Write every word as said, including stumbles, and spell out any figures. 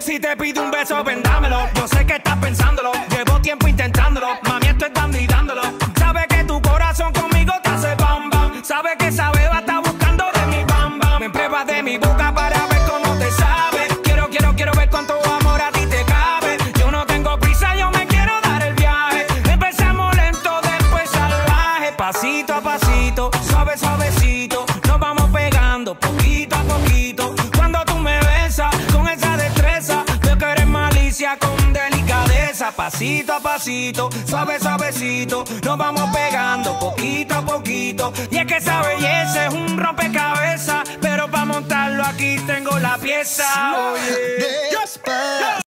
Si te pido un beso, ven dámelo. Yo sé que estás pensándolo, llevo tiempo intentándolo. Mami, estoy dando y dándolo. Sabe que tu corazón conmigo te hace bam bam. Sabe que esa beba está buscando de mi bam bam. Me pruebas de mi boca para ver cómo te sabe. Quiero, quiero, quiero ver cuánto amor a ti te cabe. Yo no tengo prisa, yo me quiero dar el viaje. Empezamos lento, después salvaje. Pasito a pasito, suave, suavecito. Nos vamos pegando poquito a poquito. Cuando tú me besas con esa destreza, veo que eres malicia con delicadeza. Pasito a pasito, suave, suavecito. Nos vamos pegando poquito a poquito. Y es que esa belleza es un rompecabezas, pero para montarlo aquí tengo la pieza. Oye, Despacito.